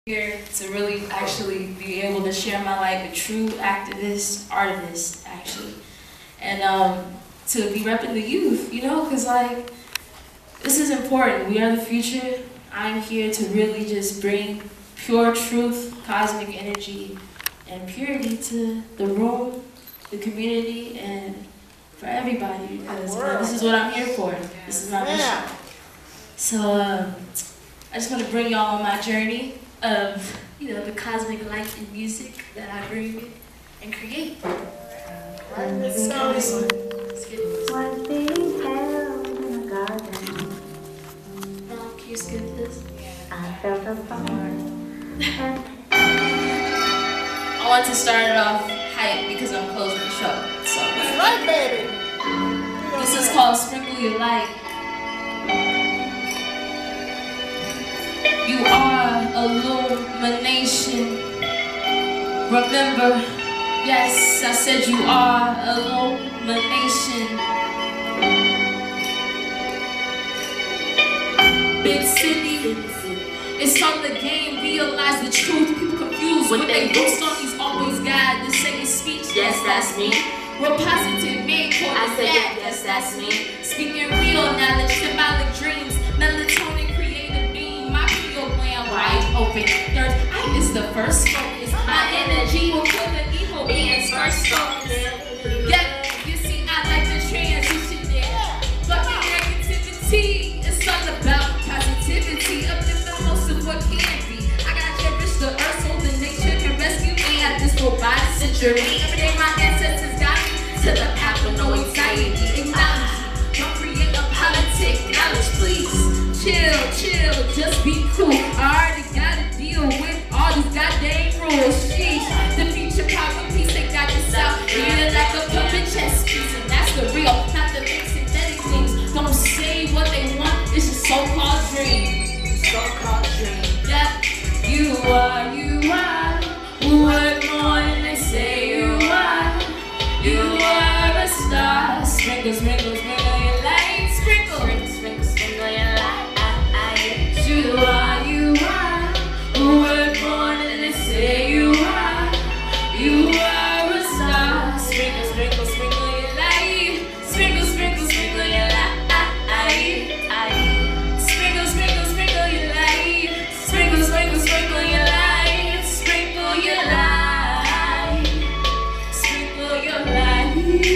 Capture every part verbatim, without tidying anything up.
Here to really actually be able to share my life, a true activist, artist, actually. And um, to be repping the youth, you know, because like, this is important. We are the future. I'm here to really just bring pure truth, cosmic energy, and purity to the room, the community, and for everybody, because you know, this is what I'm here for. This is my mission. So um, I just want to bring y'all on my journey of, you know, the cosmic light and music that I bring and create. Let's go this one. Let's get this. One thing held in a garden. Mom, can you skip this? I felt a thorn. I want to start it off hype because I'm closing the show. So That's right, baby. this is called Sprinkle Your Light. You are illumination. Remember, yes, I said you are illumination. Big city, it's on the game. Realize the truth. People confused when they boost on these always guide the same speech. Yes, that's me. We're positive, man, call I it said, that. yes, that's me. Speaking real knowledge, symbolic dreams, melatonin, creative beam, my real plan wide open. Third eye is the first focus. My energy will kill the evil beings first focus. Yeah, you see, I like the transition there. Fucking negativity, it's all about positivity. Uplift the most of what can be. I gotta cherish the earth so the nature can rescue me at this robotic century. Every day my ancestors got me to the path with no anxiety. Acknowledge, don't create a politic. Knowledge, please. Chill, chill, just be cool. I already gotta deal with all these goddamn rules. Sheesh, the future power peace, they got this out. Feeling like a puppet chess piece, and that's the real, not the fake synthetic things. Don't say what they want, it's a so-called dream. So-called dream. Yeah, you are, you are. What more than they say you are? You are a star. Sprinkle, sprinkle, sprinkle your light. Sprinkle, sprinkle, sprinkle, sprinkle your light. You are, you are. What more than they say you are? You are a star. Sprinkle, sprinkle, sprinkle your light. Sprinkle, sprinkle, sprinkle your light. Sprinkle, sprinkle, sprinkle your light. Sprinkle, sprinkle, sprinkle your light. Sprinkle your light. Sprinkle your light.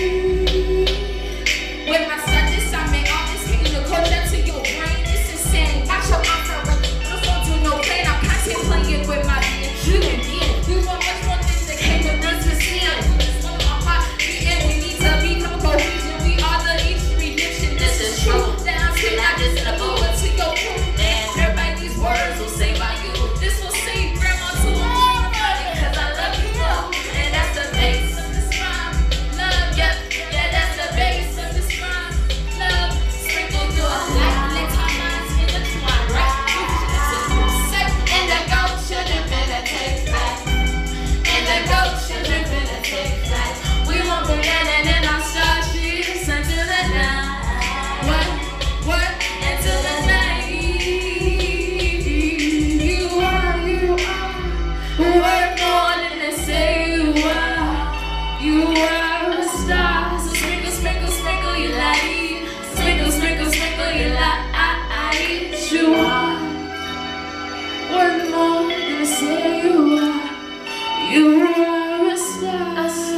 When I said this, I meant all this hitting the culture to your brain. It's insane. Watch your eyes are running. I don't do no pain. I'm contemplating with my being. You can be it. We want much more things that came with us to see it. We just want our heart. We in. We need to become a cohesion. We are the each redemption. This is true. Down to not just in a book, but to your truth. And everybody, these words will save by you. This will save grandma to a more money. Cause I love you more. And that's the base of this rhyme. Love, yep. Yeah, that's the base of this rhyme. Love, sprinkle your light. Let our minds intertwine, right? Say, and the goat children finna take flight. And the goat children finna take flight. We won't be landing in our starships until the night. What? What? Until the night. You are, you are. What more than they say you are? You are a star. So sprinkle, sprinkle, sprinkle your light. Sprinkle, sprinkle, sprinkle your light. You are. What more than they say you are? You are a star.